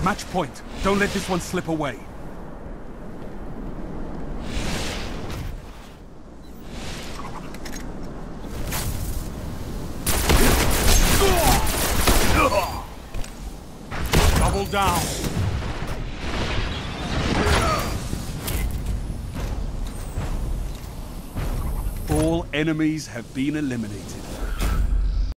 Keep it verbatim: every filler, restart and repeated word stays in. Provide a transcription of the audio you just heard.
Match point. Don't let this one slip away. Double down. All enemies have been eliminated.